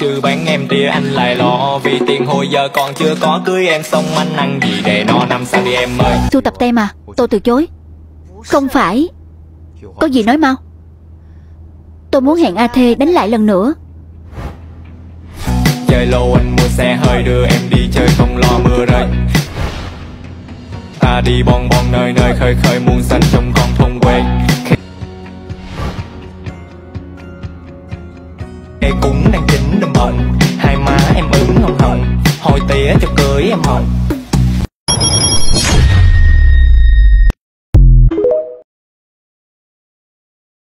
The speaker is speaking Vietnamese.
trừ bán em tia anh lại lo. Vì tiền hồi giờ còn chưa có cưới em, xong anh ăn gì để no năm sau đi em ơi. Sưu tập tem à? Tôi từ chối. Không phải. Có gì nói mau. Tôi muốn hẹn A Thê đánh lại lần nữa. Chơi lô anh mua xe hơi đưa em đi chơi không lo mưa rơi. Ta đi bon bon nơi nơi khơi khơi muôn xanh trong con thôn quê. Cây cũng đang chín đâm bệnh, hai má em ửng hồng hồng, hồi tía cho cưới em hồng.